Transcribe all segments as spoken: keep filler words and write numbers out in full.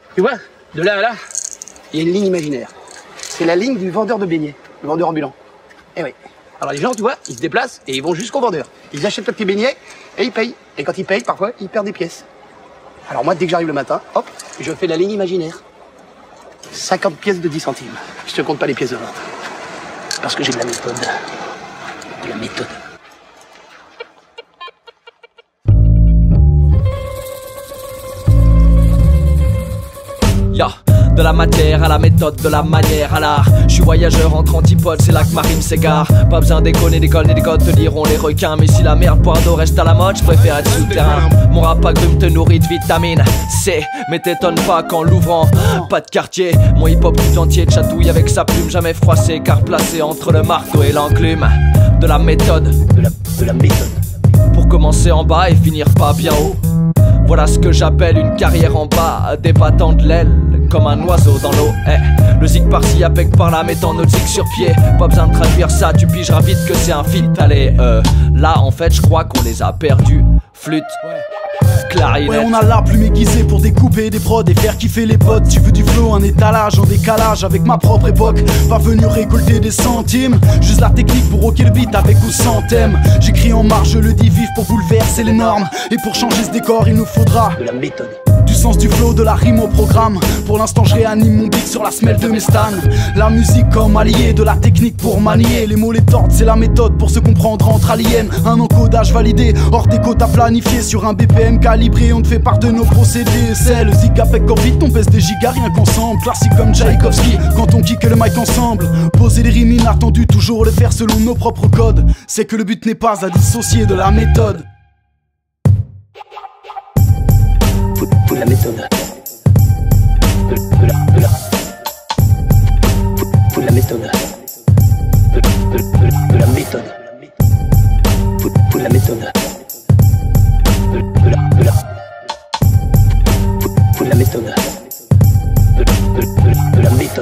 Tu vois, de là à là, il y a une ligne imaginaire. C'est la ligne du vendeur de beignets, le vendeur ambulant. Eh oui. Alors les gens, tu vois, ils se déplacent et ils vont jusqu'au vendeur. Ils achètent le petit beignet et ils payent. Et quand ils payent, parfois, ils perdent des pièces. Alors moi, dès que j'arrive le matin, hop, je fais la ligne imaginaire. cinquante pièces de dix centimes. Je te compte pas les pièces de vente. Parce que j'ai de la méthode. De la méthode. Ya, de la matière à la méthode, de la manière à l'art. Je suis voyageur entre antipodes, c'est là que ma rime s'égare. Pas besoin d'éconner, d'école ni d'école, te diront les requins. Mais si la merde poire d'eau reste à la mode, je préfère être souterrain. Mon rap agrume te nourrit de vitamine C. Mais t'étonne pas qu'en l'ouvrant, pas de quartier. Mon hip hop tout entier chatouille avec sa plume, jamais froissé, car placé entre le marteau et l'enclume. De la méthode, de la, de la méthode. Pour commencer en bas et finir pas bien haut. Voilà ce que j'appelle une carrière en bas, débattant de l'aile comme un oiseau dans l'eau. Eh, le zig par-ci, apec par-là, mettant notre zig sur pied. Pas besoin de traduire ça, tu pigeras vite que c'est un feat. Allez, euh, là en fait je crois qu'on les a perdus. Flûte, clarinette. Ouais, on a la plume aiguisée pour découper des prods et faire kiffer les potes. Tu veux du flow, un étalage en décalage avec ma propre époque. Pas venu récolter des centimes, juste la technique pour rocker le beat avec ou sans thème. J'écris en marche, je le dis vif pour bouleverser les normes. Et pour changer ce décor, il nous faudra de la méthode. Du sens du flow, de la rime au programme. Pour l'instant je réanime mon beat sur la semelle de mes stans. La musique comme allié, de la technique pour manier. Les mots, les tordes, c'est la méthode pour se comprendre entre aliens. Un encodage validé, hors des quotas planifiés. Sur un B P M calibré, on te fait part de nos procédés. C'est le zig avec Covid, on pèse des gigas rien qu'ensemble. Classique comme Tchaïkovski, quand on kick le mic ensemble. Poser les rimes inattendues, toujours le faire selon nos propres codes. C'est que le but n'est pas à dissocier de la méthode. De la méthode. De, de la, de la. De la méthode. De, de, de, de la méthode. De, de la méthode. De, de la, de la. De la méthode. De, de, de, de la méthode.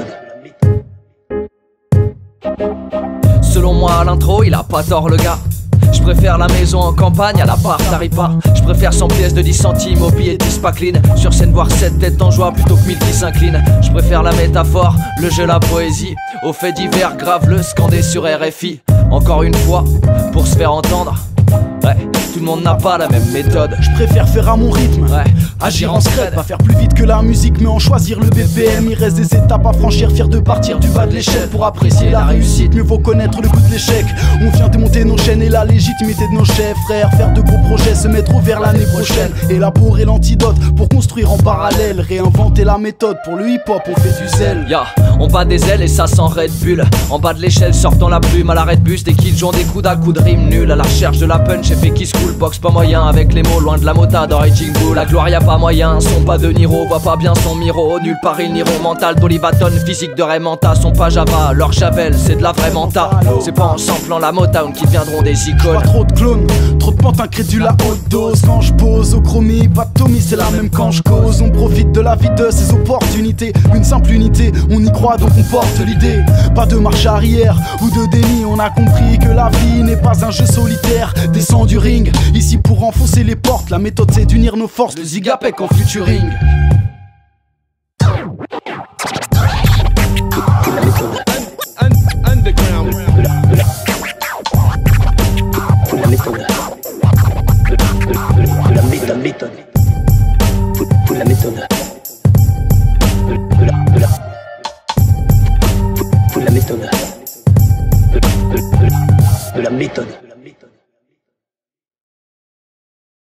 Selon moi à l'intro, il a pas tort le gars. Je préfère la maison en campagne à la part d'Aripa. Je préfère cent pièces de dix centimes au billet de dix pas clean. Sur scène voir sept têtes en joie plutôt que mille qui s'inclinent. Je préfère la métaphore, le jeu, la poésie. Aux faits divers, grave le scandé sur R F I. Encore une fois, pour se faire entendre. Ouais, tout le monde n'a pas la même méthode. Je préfère faire à mon rythme, ouais, agir en scred. Pas faire plus vite que la musique mais en choisir le B P M. Il reste des étapes à franchir, fier de partir du bas de l'échelle. Pour apprécier la réussite, mieux vaut connaître le goût de l'échec. On vient démonter nos chaînes et la légitimité de nos chefs. Frères, faire de gros projets, se mettre au vert l'année prochaine. Élaborer l'antidote pour construire en parallèle. Réinventer la méthode, pour le hip hop on fait du zèle. Ya, on bat des ailes et ça sent Red Bull. En bas de l'échelle sortant la plume à l'arrêt de bus. Des kills ont des coups d'un coup de rime nul. À la recherche de la punch, j'ai fait kiss cool. Box pas moyen avec les mots, loin de la motade en Raging Bull. La gloire y'a pas moyen, son pas de Niro. Voit pas bien son miro, nulle part il n'iront. Mental d'Olivaton, physique de Raymanta. Son pas Java, leur Javel, c'est de la vraie menta. C'est pas en samplant la Motown qui deviendront des icônes. Pas trop de clones, trop de pentes incrédules à haute dose. Quand je pose au chromie, pas de Tommy, c'est la même quand je cause. On profite de la vie de ses opportunités. Une simple unité, on y croit donc on porte l'idée. Pas de marche arrière ou de déni, on a compris que la vie n'est pas un jeu solitaire. Descend du ring, ici pour enfoncer les portes. La méthode c'est d'unir nos forces, le zigapec en futuring. Underground. De la, de la. De la méthode. De, de, de, de la méthode. De, de la méthode. De, de la, de la. De la méthode. De, de, de, de la méthode.